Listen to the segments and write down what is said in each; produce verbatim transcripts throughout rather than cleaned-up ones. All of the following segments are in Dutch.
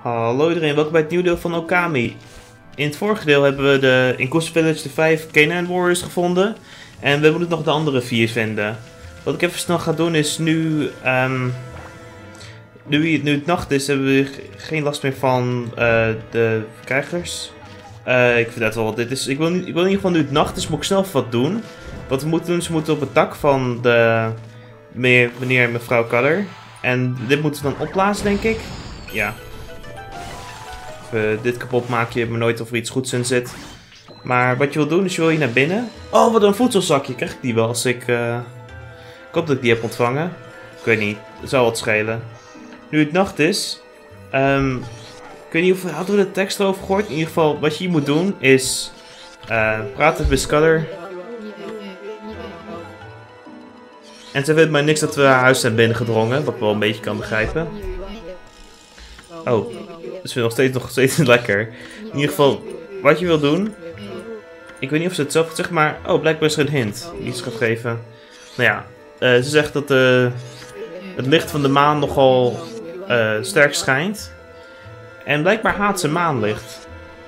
Hallo iedereen, welkom bij het nieuwe deel van Okami. In het vorige deel hebben we de, in Kusa Village de vijf Canaan Warriors gevonden. En we moeten nog de andere vier vinden. Wat ik even snel ga doen is nu... Um, nu, nu het nacht is, hebben we geen last meer van uh, de krijgers. Uh, ik vind dat wel wat dit is. Ik wil, ik wil in ieder geval nu het nacht is, moet ik snel even wat doen. Wat we moeten doen is we moeten op het dak van de meneer, meneer en mevrouw Cutter. En dit moeten we dan opblazen, denk ik. Ja. Even dit kapot maak je me nooit of er iets goeds in zit. Maar wat je wil doen is je wil hier naar binnen. Oh, wat een voedselzakje. Krijg ik die wel als ik... Uh... Ik hoop dat ik die heb ontvangen. Ik weet niet. Het zou wat schelen. Nu het nacht is... Um, ik weet niet of hadden we de tekst erover gehoord. In ieder geval, wat je hier moet doen is... Uh, praten met Cutter. En ze vindt mij niks dat we haar huis zijn binnengedrongen. Wat ik wel een beetje kan begrijpen. Oh, dus vind ik nog steeds, nog steeds lekker. In ieder geval, wat je wil doen... Ik weet niet of ze het zelf gaat zeggen, maar... Oh, blijkbaar is er een hint die ze gaat geven. Nou ja, uh, ze zegt dat uh, het licht van de maan nogal uh, sterk schijnt. En blijkbaar haat ze maanlicht.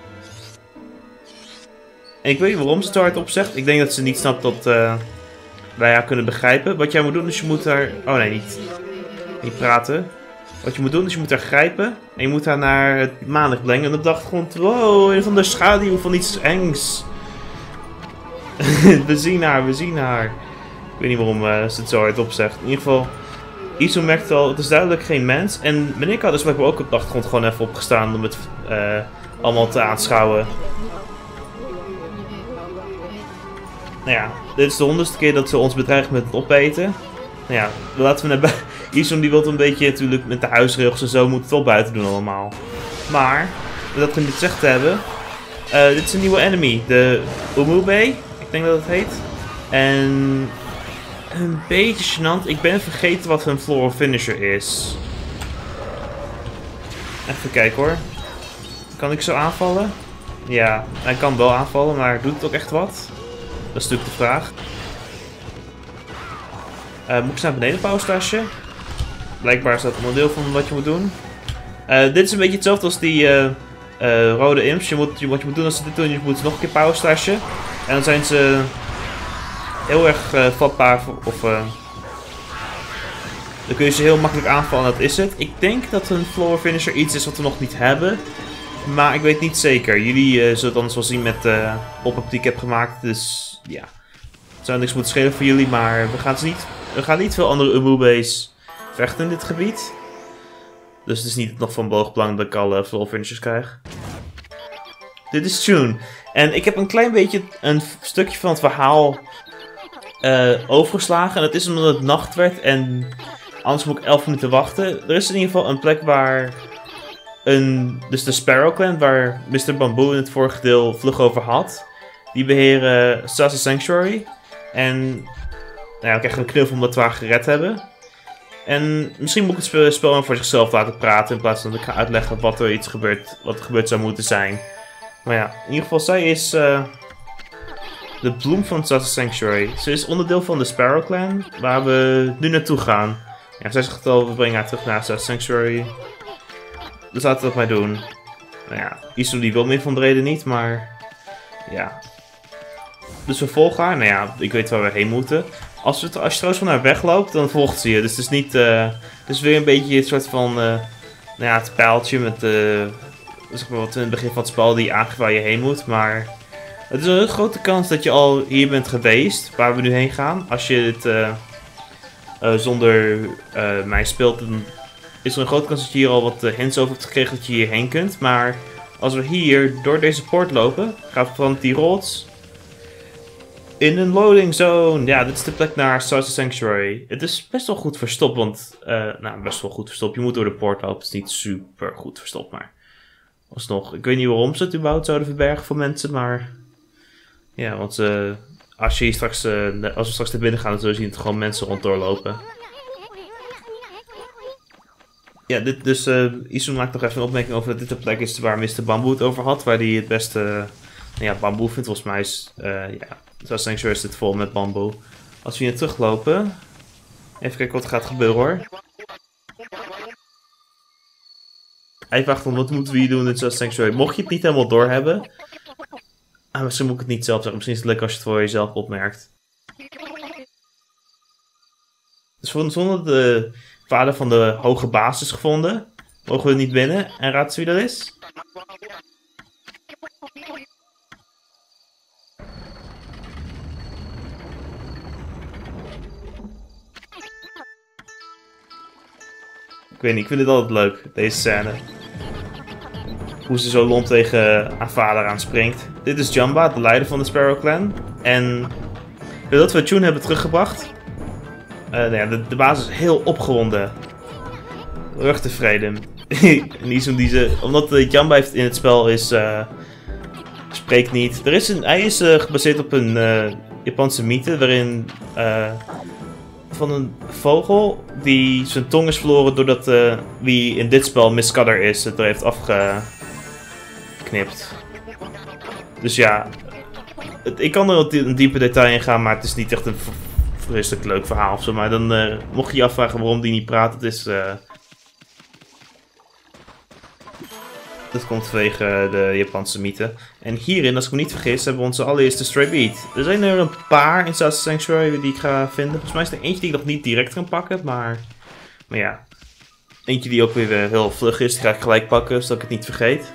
En ik weet niet waarom ze het zo hardop zegt. Ik denk dat ze niet snapt dat uh, wij haar kunnen begrijpen. Wat jij moet doen is je moet haar... Oh nee, niet, niet praten. Wat je moet doen is je moet haar grijpen. En je moet haar naar het maanlicht brengen. En op de achtergrond... Wow, een van de schaduw van iets engs. We zien haar, we zien haar. Ik weet niet waarom uh, ze het zo hardop zegt. In ieder geval... Isu merkt al, het is duidelijk geen mens. En meneer had dus blijkbaar ook op de achtergrond gewoon even opgestaan om het uh, allemaal te aanschouwen. Nou ja, dit is de honderdste keer dat ze ons bedreigt met het opeten. Nou ja, laten we naar buiten. Isu die wil een beetje natuurlijk met de huisregels en zo moet het wel buiten doen allemaal. Maar, dat we dit gezegd hebben, uh, dit is een nieuwe enemy. De Umube, ik denk dat het heet. En... Een beetje gênant. Ik ben vergeten wat hun floor finisher is. Even kijken hoor. Kan ik zo aanvallen? Ja, hij kan wel aanvallen, maar doet het ook echt wat? Dat is natuurlijk de vraag. Uh, moet ik naar beneden pauwstasje? Blijkbaar is dat onderdeel van wat je moet doen. Uh, dit is een beetje hetzelfde als die uh, uh, rode imps. Je moet, je, wat je moet doen als ze dit doen, je moet nog een keer pauwstasje. En dan zijn ze... heel erg uh, vatbaar voor, of uh, dan kun je ze heel makkelijk aanvallen, dat is het. Ik denk dat een floor finisher iets is wat we nog niet hebben, maar ik weet niet zeker. Jullie uh, zullen het anders wel zien met uh, pop-up die ik heb gemaakt, dus ja. Het zou niks moeten schelen voor jullie, maar we gaan, niet, we gaan niet veel andere Umube's vechten in dit gebied. Dus het is niet nog van boogbelang dat ik al uh, floor finishers krijg. Dit is Tune. En ik heb een klein beetje een stukje van het verhaal Uh, overgeslagen. En dat is omdat het nacht werd en anders moet ik elf minuten wachten. Er is in ieder geval een plek waar een, dus de Sparrow Clan, waar mister Bamboo in het vorige deel vlug over had. Die beheren Sasa Sanctuary. En nou ja, we krijgen een knuffel omdat we haar gered hebben. En misschien moet ik het spel maar voor zichzelf laten praten in plaats van dat ik ga uitleggen wat er iets gebeurt, wat er gebeurd zou moeten zijn. Maar ja, in ieder geval zij is... Uh, De bloem van Sasa Sanctuary. Ze is onderdeel van de Sparrow Clan, waar we nu naartoe gaan. Ja, zij zegt al, we brengen haar terug naar Sasa Sanctuary. Dus laten we dat maar doen. Nou ja, Isu die wil meer van de reden niet, maar... Ja. Dus we volgen haar. Nou ja, ik weet waar we heen moeten. Als, we, als je trouwens van haar wegloopt, dan volgt ze je. Dus het is niet... Uh, het is weer een beetje het soort van... Uh, nou ja, het pijltje met... Uh, zeg maar wat in het begin van het spel die aangeeft waar je heen moet, maar... Het is een heel grote kans dat je al hier bent geweest, waar we nu heen gaan. Als je het uh, uh, zonder uh, mij speelt, dan is er een grote kans dat je hier al wat uh, hints over hebt gekregen dat je hierheen kunt. Maar als we hier door deze poort lopen, gaat van die rots in een loading zone. Ja, dit is de plek naar Sasa Sanctuary. Het is best wel goed verstopt, want... Uh, nou, best wel goed verstopt. Je moet door de poort lopen, het is niet super goed verstopt, maar... Alsnog, ik weet niet waarom ze het überhaupt zouden verbergen voor mensen, maar... Ja, want uh, als, je hier straks, uh, als we straks naar binnen gaan, dan zullen we zien dat er gewoon mensen rond doorlopen. Ja, dit, dus uh, Isu maakt nog even een opmerking over dat dit de plek is waar mister Bamboo het over had. Waar hij het beste uh, nou ja, bamboe vindt. Volgens mij is uh, ja, Sasa Sanctuary zit vol met bamboe. Als we hier teruglopen, even kijken wat er gaat gebeuren hoor. Hij vraagt om wat moeten we hier doen in Sanctuary. Mocht je het niet helemaal doorhebben. Ah, misschien moet ik het niet zelf zeggen. Misschien is het leuk als je het voor jezelf opmerkt. Dus zonder de vader van de hoge baas is gevonden, mogen we niet binnen. En raad eens wie dat is? Ik weet niet, ik vind het altijd leuk, deze scène. Hoe ze zo lont tegen haar vader aanspringt. Dit is Jamba, de leider van de Sparrow Clan. En doordat we Tune hebben teruggebracht, uh, nou ja, de, de baas is heel opgewonden. Erg tevreden. Niet zo die ze, omdat de Jamba heeft in het spel is, uh, spreekt niet. Er is een, hij is uh, gebaseerd op een uh, Japanse mythe waarin uh, van een vogel die zijn tong is verloren doordat uh, wie in dit spel Miss Scudder is het er heeft afgeknipt. Dus ja, het, ik kan er een diepe detail in gaan, maar het is niet echt een vreselijk leuk verhaal of zo. Maar dan uh, mocht je je afvragen waarom die niet praat, het is... Uh, dat komt vanwege de Japanse mythe. En hierin, als ik me niet vergis, hebben we onze allereerste Stray Beat. Er zijn er een paar in South Sanctuary die ik ga vinden. Volgens mij is er eentje die ik nog niet direct kan pakken, maar... Maar ja. Eentje die ook weer heel vlug is, die ga ik gelijk pakken, zodat ik het niet vergeet.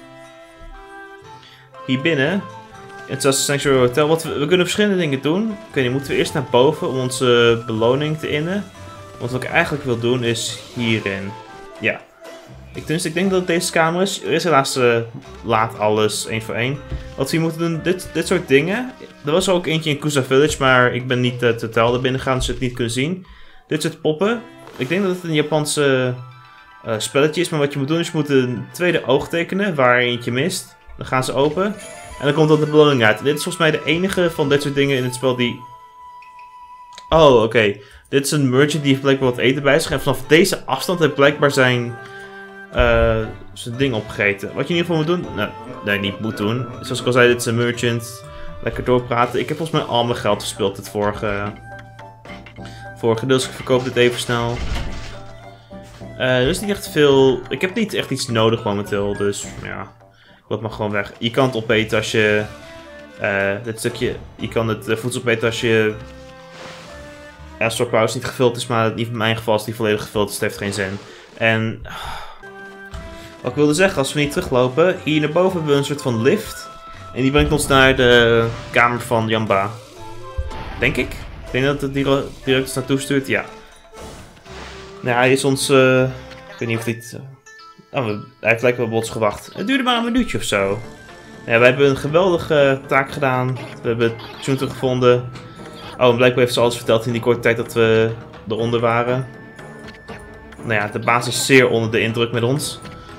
Hier binnen, in het South Sanctuary Hotel, wat we, we kunnen verschillende dingen doen. Oké, okay, dan moeten we eerst naar boven om onze beloning te innen. Want wat ik eigenlijk wil doen is hierin. Ja. Ik, dus, ik denk dat het deze kamer is. Er is helaas uh, laat alles, één voor één. Wat we hier moeten doen, dit, dit soort dingen. Er was er ook eentje in Kusa Village, maar ik ben niet uh, totaal er binnen gegaan, dus het niet kunnen zien. Dit soort poppen. Ik denk dat het een Japanse uh, spelletje is, maar wat je moet doen is je moet een tweede oog tekenen, waar eentje mist. Dan gaan ze open. En dan komt dan de beloning uit. En dit is volgens mij de enige van dit soort dingen in het spel die... Oh, oké. Okay. Dit is een merchant die heeft blijkbaar wat eten bij zich. En vanaf deze afstand heeft blijkbaar zijn... Uh, zijn ding opgegeten. Wat je in ieder geval moet doen... Nou, nee, niet moet doen. Zoals ik al zei, dit is een merchant. Lekker doorpraten. Ik heb volgens mij al mijn geld verspeeld het vorige... Vorige deel, dus ik verkoop dit even snel. Uh, er is niet echt veel... Ik heb niet echt iets nodig momenteel, dus ja... Dat mag gewoon weg. Je kan het opeten als je... Uh, dit stukje... Je kan het uh, voedsel opeten als je... Ja, stockpauze niet gevuld is, maar in mijn geval is die volledig gevuld, dus het heeft geen zin. En... Wat ik wilde zeggen, als we niet teruglopen, hier naar boven hebben we een soort van lift. En die brengt ons naar de kamer van Jamba. Denk ik. Ik denk dat het direct, direct naartoe stuurt, ja. Nou, hij is ons... Uh, ik weet niet of dit... Uh, oh, hij heeft lekker op ons gewacht. Het duurde maar een minuutje of zo. Ja, wij hebben een geweldige uh, taak gedaan. We hebben Tune gevonden. Oh, en blijkbaar heeft ze alles verteld in die korte tijd dat we eronder waren. Nou ja, de baas is zeer onder de indruk met ons.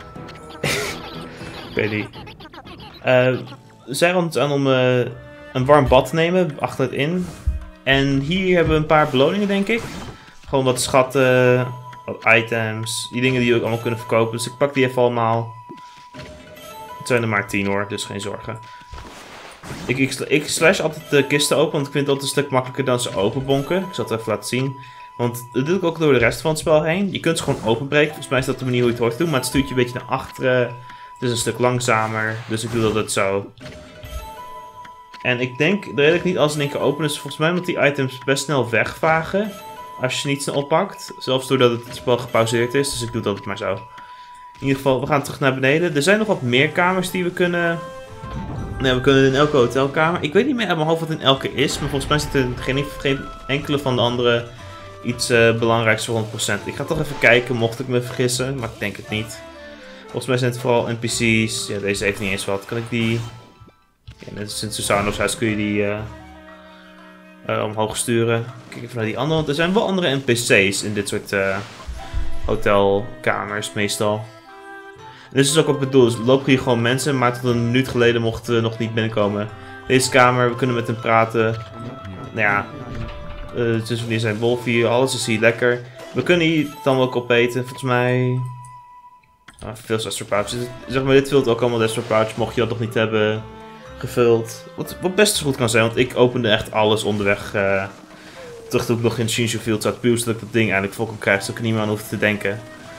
Ik weet niet. Uh, we zijn aan het aan om uh, een warm bad te nemen, achter het in. En hier hebben we een paar beloningen, denk ik. Gewoon wat schatten, wat items, die dingen die we ook allemaal kunnen verkopen. Dus ik pak die even allemaal. Het zijn er maar tien hoor, dus geen zorgen. Ik, ik, ik slash altijd de kisten open, want ik vind het altijd een stuk makkelijker dan ze openbonken. Ik zal het even laten zien. Want dat doe ik ook door de rest van het spel heen. Je kunt ze gewoon openbreken, volgens mij is dat de manier hoe je het hoort te doen. Maar het stuurt je een beetje naar achteren. Het is een stuk langzamer, dus ik doe dat het zo. En ik denk, de reden ik niet alles in één keer open is, volgens mij omdat die items best snel wegvagen. Als je ze niet snel oppakt. Zelfs doordat het spel gepauzeerd is, dus ik doe dat maar zo. In ieder geval, we gaan terug naar beneden. Er zijn nog wat meer kamers die we kunnen... Nee, we kunnen in elke hotelkamer. Ik weet niet meer uit mijn hoofd wat in elke is, maar volgens mij zit er geen, geen enkele van de andere iets uh, belangrijks voor honderd procent. Ik ga toch even kijken, mocht ik me vergissen, maar ik denk het niet. Volgens mij zijn het vooral N P C's. Ja, deze heeft niet eens wat. Kan ik die... Ja, net als in Susano's huis kun je die uh, uh, omhoog sturen. Kijk even naar die andere, want er zijn wel andere N P C's in dit soort uh, hotelkamers meestal. En dit is ook wat ik bedoel. Dus lopen hier gewoon mensen, maar tot een minuut geleden mochten we nog niet binnenkomen. Deze kamer, we kunnen met hem praten. Nou ja, uh, dus wanneer zijn wolf hier, alles is hier lekker. We kunnen hier dan ook opeten, volgens mij... Ah, veel Desperate Pouches. Zeg maar, dit vult ook allemaal Desperate Pouches, mocht je dat nog niet hebben gevuld. Wat, wat best goed kan zijn, want ik opende echt alles onderweg. Uh, terug toen ik nog in Shinshu Field zat, puur zodat ik dat ding eigenlijk vol kon krijgen, zodat ik er niet meer aan hoefde te denken.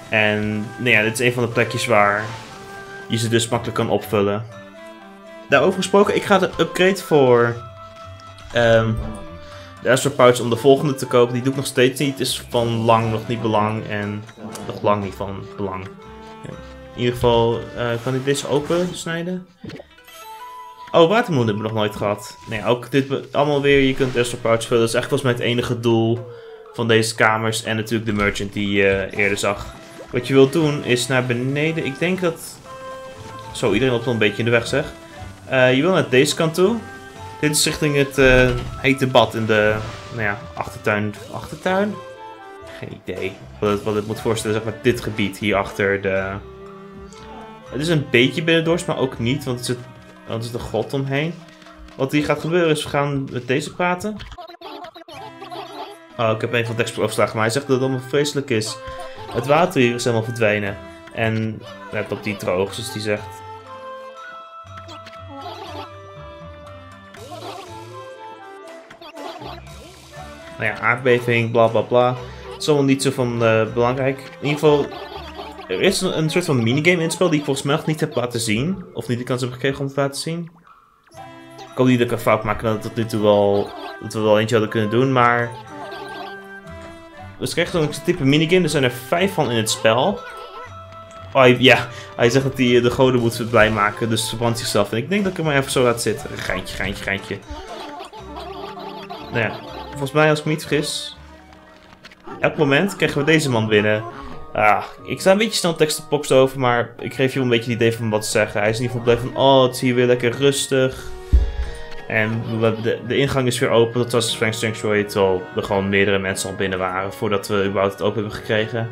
En nou ja, dit is een van de plekjes waar je ze dus makkelijk kan opvullen. Daarover gesproken, ik ga de upgrade voor um, de Astro Pouch om de volgende te kopen. Die doe ik nog steeds niet. Is van lang nog niet belang en nog lang niet van belang. In ieder geval, uh, kan ik deze open snijden? Oh, watermoed hebben we nog nooit gehad. Nee, ook dit allemaal weer, je kunt Astro Pouch vullen. Dat is echt volgens mij het enige doel van deze kamers. En natuurlijk de merchant die je uh, eerder zag. Wat je wilt doen is naar beneden. Ik denk dat... Zo, iedereen loopt wel een beetje in de weg, zeg. Uh, je wil naar deze kant toe. Dit is richting het uh, hete bad in de nou ja, achtertuin. Achtertuin? Geen idee wat het, wat het moet voorstellen. Zeg maar dit gebied hier achter de... Het is een beetje binnendors, maar ook niet. Want er zit, want er zit een grot omheen. Wat hier gaat gebeuren is, we gaan met deze praten. Oh, ik heb een van de tekst overgeslagen, maar hij zegt dat het allemaal vreselijk is. Het water hier is helemaal verdwenen. En net op die droog, zoals die zegt. Nou ja, aardbeving, bla bla bla. Het is allemaal niet zo van uh, belangrijk. In ieder geval, er is een, een soort van minigame in het spel die ik volgens mij nog niet heb laten zien. Of niet de kans heb gekregen om het te laten zien. Ik hoop niet dat ik een fout maak, dat we tot nu toe wel, dat we wel eentje hadden kunnen doen, maar... Dus krijg je zo'n type minigame, er zijn er vijf van in het spel. Oh ja, hij zegt dat hij de goden moet blij maken, dus verbrandt zichzelf. En ik denk dat ik hem maar even zo laat zitten. Geintje, geintje, geintje. Nou ja, volgens mij als ik me niet vergis... Elk moment krijgen we deze man binnen. Ah, ik sta een beetje snel tekst te popsen over, maar ik geef je een beetje het idee van wat te zeggen. Hij is in ieder geval blij van, oh, het is hier weer lekker rustig. En de, de ingang is weer open, dat was Frank Sanctuary, terwijl er gewoon meerdere mensen al binnen waren voordat we überhaupt het open hebben gekregen.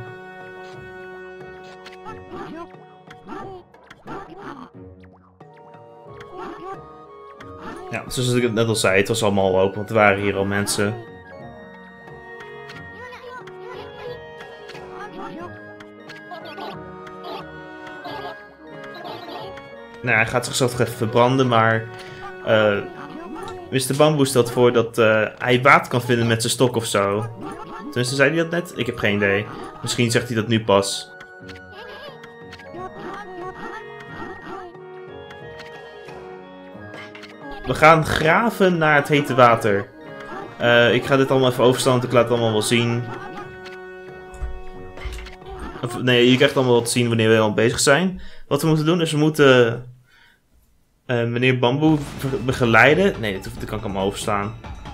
Ja, zoals ik het net al zei, het was allemaal al open, want er waren hier al mensen. Nou, hij gaat zichzelf toch even verbranden, maar... Uh, mister Bamboe stelt voor dat uh, hij water kan vinden met zijn stok of zo. Tenminste, zei hij dat net? Ik heb geen idee. Misschien zegt hij dat nu pas. We gaan graven naar het hete water. Uh, ik ga dit allemaal even overstaan, want ik laat het allemaal wel zien. Of, nee, je krijgt allemaal wat te zien wanneer we helemaal bezig zijn. Wat we moeten doen is, we moeten... Uh, meneer Bamboe begeleiden. Nee, dat, dat kan ik allemaal overstaan.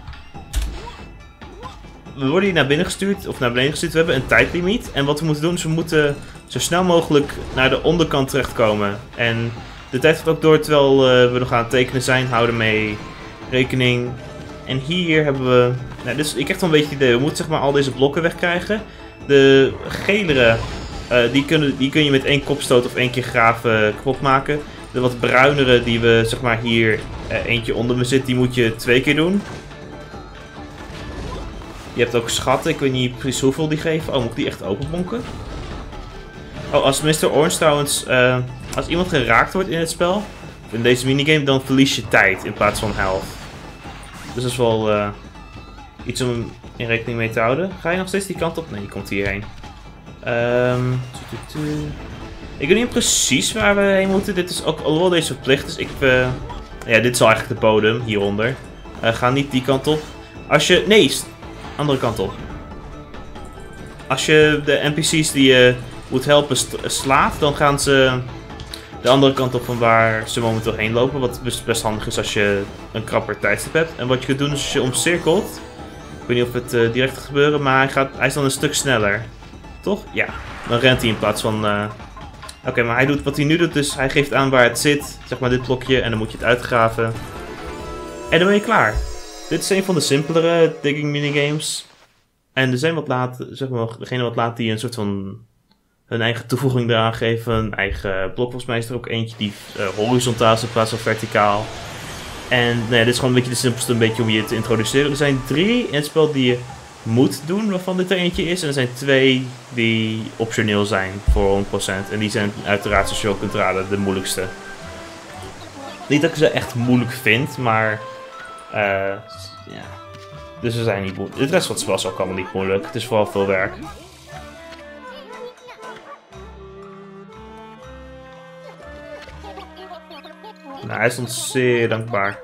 We worden hier naar binnen gestuurd, of naar beneden gestuurd. We hebben een tijdlimiet. En wat we moeten doen is, we moeten zo snel mogelijk naar de onderkant terechtkomen. En de tijd gaat ook door terwijl uh, we nog aan het tekenen zijn. Hou ermee rekening. En hier hebben we... Nou, dus ik krijg dan een beetje het idee. We moeten zeg maar al deze blokken wegkrijgen. De gelere, uh, die, kunnen, die kun je met één kopstoot of één keer graven kapot maken. De wat bruinere die we zeg maar hier uh, eentje onder me zit, die moet je twee keer doen. Je hebt ook schatten, ik weet niet precies hoeveel die geven. Oh, moet ik die echt openbonken? Oh, als mister Orange trouwens, uh, als iemand geraakt wordt in het spel, in deze minigame, dan verlies je tijd in plaats van health. Dus dat is wel uh, iets om in rekening mee te houden. Ga je nog steeds die kant op? Nee, je komt hierheen. Um, ik weet niet precies waar we heen moeten. Dit is ook, alhoewel deze verplicht is. Ik, uh, ja, dit is al eigenlijk de bodem hieronder. Uh, ga niet die kant op. Als je, nee, andere kant op. Als je de N P C's die je moet helpen slaat, dan gaan ze de andere kant op van waar ze momenteel heen lopen. Wat best, best handig is als je een krapper tijdstip hebt. En wat je kunt doen is als je omcirkelt. Ik weet niet of het uh, direct gaat gebeuren, maar hij, gaat, hij is dan een stuk sneller. Toch? Ja. Dan rent hij in plaats van... Uh... Oké, okay, maar hij doet wat hij nu doet, dus hij geeft aan waar het zit. Zeg maar dit blokje en dan moet je het uitgraven. En dan ben je klaar. Dit is een van de simpelere digging minigames. En er zijn wat laat, zeg maar, degene wat laat die een soort van hun eigen toevoeging eraan geven. Een eigen blok, volgens mij is er ook eentje die uh, horizontaal is in plaats van verticaal. En nee, dit is gewoon een beetje de simpelste, een beetje om je te introduceren. Er zijn drie in het spel die je moet doen, waarvan dit er eentje is. En er zijn twee die optioneel zijn voor honderd procent. En die zijn uiteraard, zoals je ook kunt raden, de moeilijkste. Niet dat ik ze echt moeilijk vind, maar... Uh, ja. Dus ze zijn niet moeilijk. De rest van het spel is ook allemaal niet moeilijk. Het is vooral veel werk. Nou, hij stond zeer dankbaar.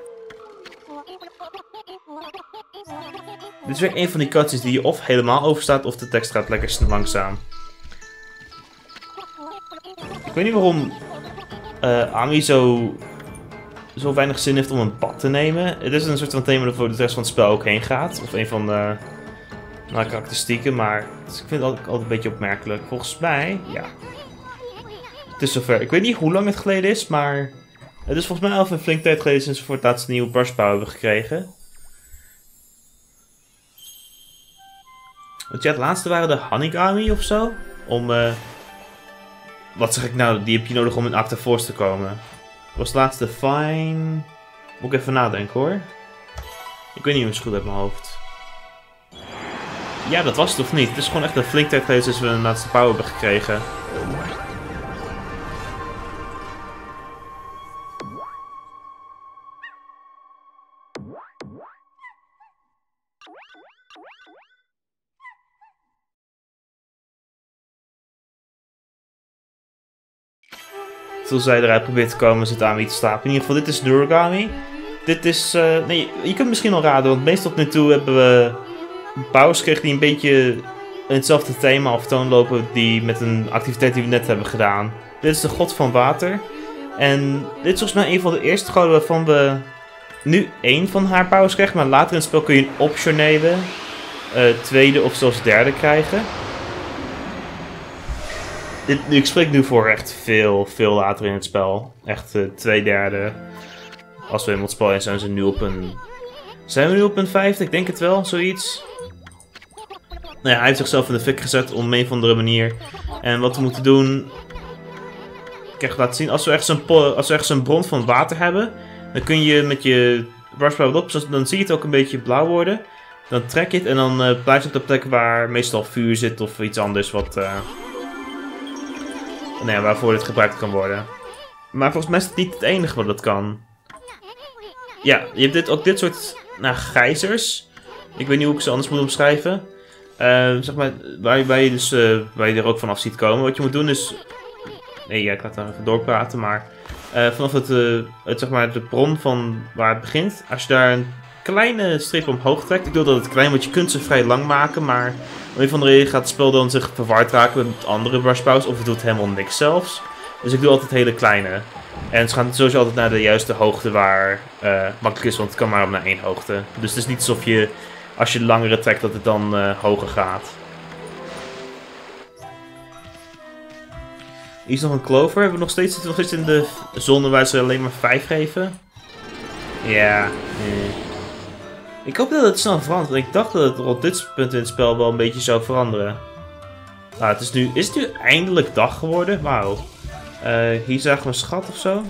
Dit is weer een van die cutscenes die je of helemaal overstaat of de tekst gaat lekker langzaam. Ik weet niet waarom uh, Ami zo, zo weinig zin heeft om een pad te nemen. Het is een soort van thema dat voor de rest van het spel ook heen gaat. Of een van de nou, karakteristieken, maar dus ik vind het altijd, altijd een beetje opmerkelijk. Volgens mij, ja. Het is zover. Ik weet niet hoe lang het geleden is, maar het is volgens mij al een flink tijd geleden sinds we voor het laatst een nieuwe brushpower hebben gekregen. Want ja, het laatste waren de Hanigami of zo. Om, uh, wat zeg ik nou, die heb je nodig om in Acta Force te komen. Was het laatste Fine? Moet ik even nadenken hoor. Ik weet niet hoe het goed uit mijn hoofd. Ja, dat was het of niet? Het is gewoon echt een flink tijd geleden sinds we een laatste power hebben gekregen. Toen zij eruit probeert te komen, zit Ami te slapen. In ieder geval, dit is Duragami. Dit is... Uh, nee, je kunt misschien al raden, want meestal tot nu toe hebben we powers gekregen die een beetje in hetzelfde thema of toon lopen die met een activiteit die we net hebben gedaan. Dit is de god van water. En dit is volgens mij een van de eerste goden waarvan we nu één van haar powers krijgen. Maar later in het spel kun je een optionele, uh, tweede of zelfs derde krijgen. Dit, ik spreek nu voor echt veel, veel later in het spel. Echt uh, twee derde. Als we in het spel zijn, zijn ze nu op een... Zijn we nu op een vijfde? Ik denk het wel, zoiets. Nou ja, hij heeft zichzelf in de fik gezet op een of andere manier. En wat we moeten doen... Ik heb laten zien, als we, ergens een als we ergens een bron van water hebben... Dan kun je met je brushpower op, dan zie je het ook een beetje blauw worden. Dan trek je het en dan uh, blijf je op de plek waar meestal vuur zit of iets anders wat... Uh, nou ja, waarvoor dit gebruikt kan worden. Maar volgens mij is het niet het enige wat dat kan. Ja, je hebt dit, ook dit soort nou, gijzers. Ik weet niet hoe ik ze anders moet omschrijven. Uh, zeg maar, waar, waar, je dus, uh, waar je er ook vanaf ziet komen. Wat je moet doen is... Nee, ja, ik laat het even doorpraten, maar... Uh, vanaf het, uh, het, zeg maar, de bron van waar het begint. Als je daar een kleine streep omhoog trekt. Ik wil dat het klein, want je kunt ze vrij lang maken, maar... Om een van de reden gaat het spel dan zich verward raken met andere brushpowers. Of het doet helemaal niks zelfs. Dus ik doe altijd hele kleine. En ze gaan sowieso altijd naar de juiste hoogte waar uh, makkelijk is, want het kan maar op naar één hoogte. Dus het is niet alsof je, als je langere trekt, dat het dan uh, hoger gaat. Hier is nog een clover. Hebben we nog steeds, zitten we nog steeds in de zone waar ze alleen maar vijf geven? Ja. Eh. Ik hoop dat het snel verandert. Want ik dacht dat het op dit punt in het spel wel een beetje zou veranderen. Nou, het is nu, is het nu eindelijk dag geworden? Wauw. Uh, hier zagen we een schat of zo.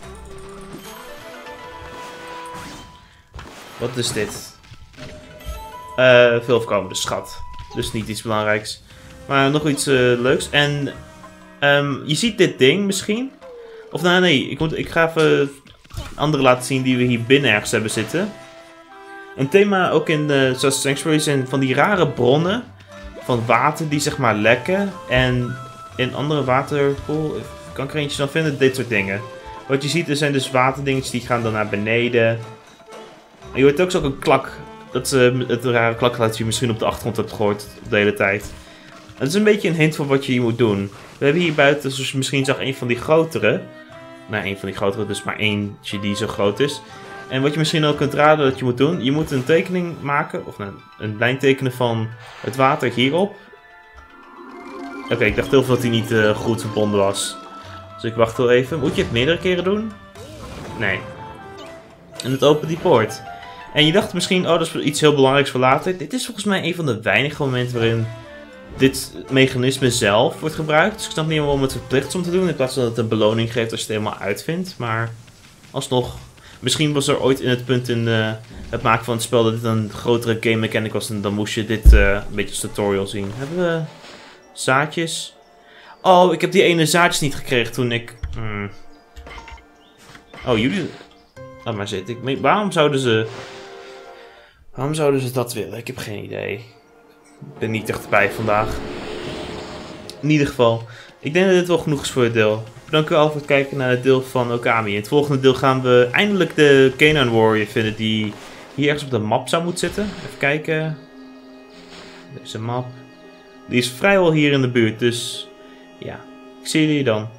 Wat is dit? Uh, veel voorkomende schat. Dus niet iets belangrijks. Maar nog iets uh, leuks. En um, je ziet dit ding misschien. Of nou nee, ik, moet, ik ga even andere laten zien die we hier binnen ergens hebben zitten. Een thema ook in de Sanctuary zijn van die rare bronnen van water die zeg maar lekken. En in andere waterpool, kan ik er eentje dan vinden, dit soort dingen. Wat je ziet, er zijn dus waterdingetjes die gaan dan naar beneden. En je hoort ook zo een klak. Dat uh, het rare klakgeluid je misschien op de achtergrond hebt gehoord de hele tijd. Het is een beetje een hint voor wat je hier moet doen. We hebben hier buiten, zoals je misschien zag, een van die grotere. Nou, een van die grotere, dus maar eentje die zo groot is. En wat je misschien ook kunt raden dat je moet doen. Je moet een tekening maken, of nou, een lijn tekenen van het water hierop. Oké, okay, ik dacht heel veel dat hij niet uh, goed verbonden was. Dus ik wacht wel even. Moet je het meerdere keren doen? Nee. En het opent die poort. En je dacht misschien, oh dat is iets heel belangrijks voor later. Dit is volgens mij een van de weinige momenten waarin dit mechanisme zelf wordt gebruikt. Dus ik snap niet helemaal om het verplicht is om te doen. In plaats van dat het een beloning geeft als je het helemaal uitvindt. Maar alsnog. Misschien was er ooit in het punt in uh, het maken van het spel dat dit een grotere game mechanic was. En dan moest je dit uh, een beetje als tutorial zien. Hebben we zaadjes? Oh, ik heb die ene zaadjes niet gekregen toen ik... Hmm. Oh, jullie... Laat maar zitten. Ik... Waarom zouden ze... Waarom zouden ze dat willen? Ik heb geen idee. Ik ben niet echt bij vandaag. In ieder geval. Ik denk dat dit wel genoeg is voor het deel. Dank u wel voor het kijken naar het deel van Okami. In het volgende deel gaan we eindelijk de Canaan Warrior vinden die hier ergens op de map zou moeten zitten. Even kijken. Deze map. Die is vrijwel hier in de buurt, dus ja. Ik zie jullie dan.